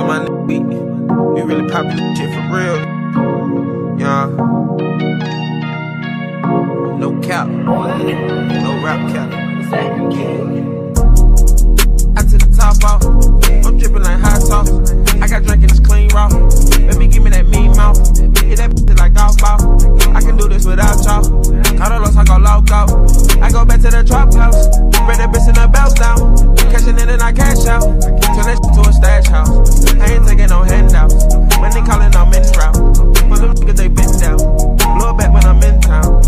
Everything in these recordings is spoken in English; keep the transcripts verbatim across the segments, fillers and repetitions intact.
and my nigga, we, we really poppin' this shit for real. Yeah. No cap, no rap cap. I took the top off, I'm drippin' like hot sauce. I got drinkin' this clean raw. Baby, give me that mean mouth. Hit that bitch like golf ball. I can do this without y'all. Carlos, I go log out. I go back to the trap house. Spread that bitch in the belt down. Cashing in and I cash out. Turn that shit to a stash house. I ain't taking no handouts. When they callin', I'm in route. For them niggas, they been down. Blow it back when I'm in town.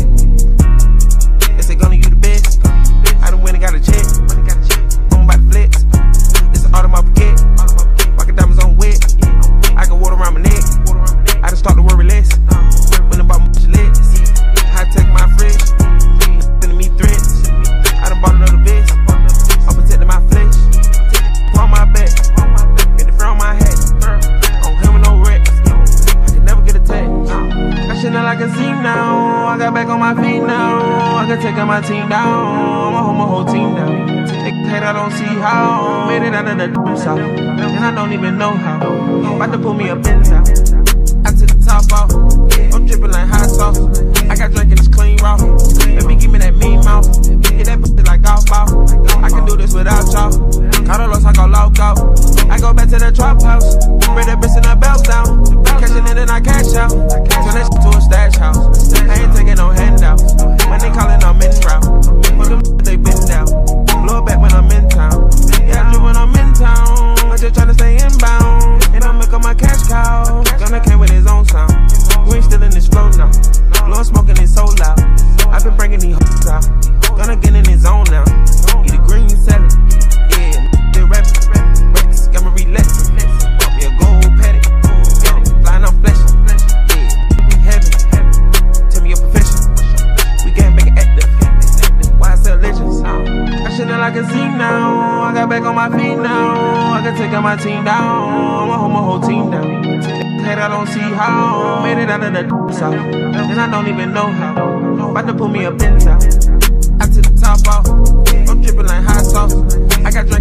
They say gonna you the best. I done went and got a check. I'm about to flex. It's an automatic baguette. Rocket diamonds on wet. I got water around my neck. I done start to worry less. When about my legs. I take my fridge. Sending me threats. I done bought another vest. I'm protecting my flesh. On my back. Get the front on my head. On him with no wrecks. I can never get attacked. I shit like a scene now. I got back on my feet now. I can take my team down. I'ma hold my whole team down. They hate I don't see how. Made it out of the doom south. And I don't even know how. About to pull me up inside. I took the top off. I'm drippin' like hot sauce. I got drinkin' this clean raw. Baby, give me that mean mouth. Hit that bitch like golf ball. I can do this without y'all. Carlos, I go log out. I go back to the trap house. Spread that bitch in the belt down. Cashing in and I cash out. Turn that shit to a stash house. I ain't taking no handouts. When they callin', I'm in route. For them they been down. Blow it back when I'm in town. Yeah, I do when I'm in town. I just tryna stay inbound. And I make up my cash cow. Gonna came with his own sound. We ain't still in this flow now. Blowin' smoking is so loud. I've been bringing these hoes out. Gonna get in his zone now. Eat a green salad. Yeah, they rappin'. Rex, got me relaxin'. Bought me a gold paddock. Yeah, flying on flashing. Yeah, we heavy. Tell me your profession. We getting back active. Why I sell legends? I shit like a scene now. I got back on my feet now. I can take my team down. I'ma hold my whole team down. Hate I don't see how. Made it out of the doom south. And I don't even know how. About to pull me up inside. I took the top off. I'm drippin' like hot sauce. I got drink